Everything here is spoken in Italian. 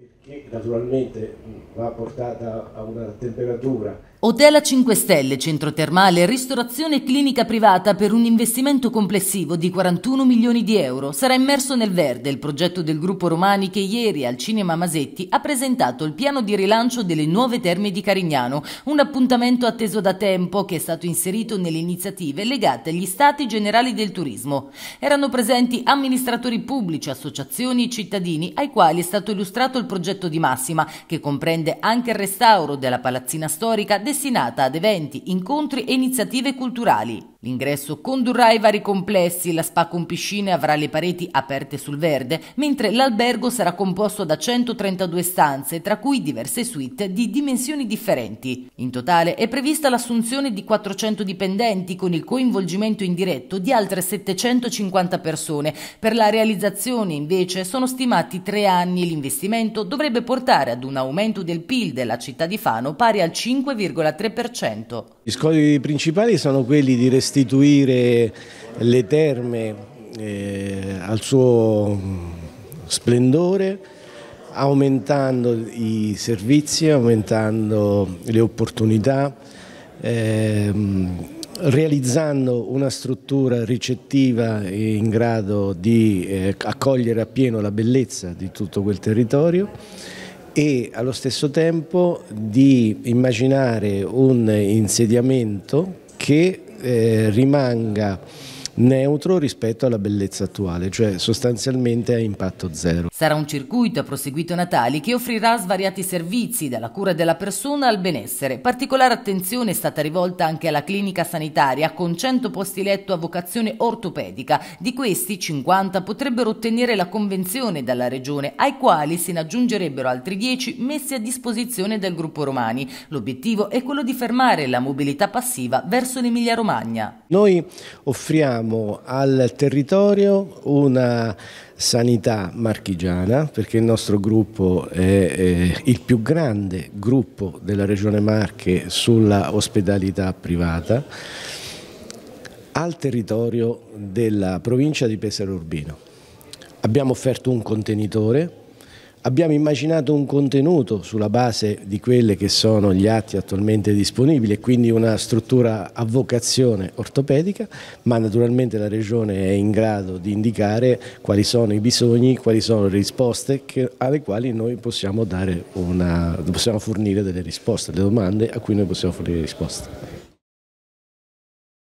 Che naturalmente va portata a una temperatura. Hotel a 5 stelle, centro termale, ristorazione e clinica privata per un investimento complessivo di 41 milioni di euro. Sarà immerso nel verde il progetto del gruppo Romani che ieri al Cinema Masetti ha presentato il piano di rilancio delle nuove terme di Carignano, un appuntamento atteso da tempo che è stato inserito nelle iniziative legate agli Stati Generali del Turismo. Erano presenti amministratori pubblici, associazioni e cittadini ai quali è stato illustrato il progetto di massima, che comprende anche il restauro della palazzina storica destinata ad eventi, incontri e iniziative culturali. L'ingresso condurrà ai vari complessi, la spa con piscine avrà le pareti aperte sul verde, mentre l'albergo sarà composto da 132 stanze, tra cui diverse suite di dimensioni differenti. In totale è prevista l'assunzione di 400 dipendenti con il coinvolgimento indiretto di altre 750 persone. Per la realizzazione invece sono stimati 3 anni e l'investimento dovrebbe portare ad un aumento del PIL della città di Fano pari al 5,3%. Gli scopi principali sono quelli di restituire le terme al suo splendore, aumentando i servizi, aumentando le opportunità, realizzando una struttura ricettiva in grado di accogliere appieno la bellezza di tutto quel territorio e allo stesso tempo di immaginare un insediamento che rimanga neutro rispetto alla bellezza attuale, cioè sostanzialmente a impatto zero. Sarà un circuito a proseguito natali che offrirà svariati servizi, dalla cura della persona al benessere. Particolare attenzione è stata rivolta anche alla clinica sanitaria con 100 posti letto a vocazione ortopedica. Di questi 50 potrebbero ottenere la convenzione dalla regione, ai quali se ne aggiungerebbero altri 10 messi a disposizione del gruppo Romani. L'obiettivo è quello di fermare la mobilità passiva verso l'Emilia Romagna. Noi offriamo al territorio una sanità marchigiana, perché il nostro gruppo è il più grande gruppo della Regione Marche sulla ospedalità privata, al territorio della provincia di Pesaro Urbino. Abbiamo offerto un contenitore, abbiamo immaginato un contenuto sulla base di quelli che sono gli atti attualmente disponibili e quindi una struttura a vocazione ortopedica, ma naturalmente la Regione è in grado di indicare quali sono i bisogni, quali sono le risposte alle quali noi possiamo fornire delle risposte, le domande a cui noi possiamo fornire risposte.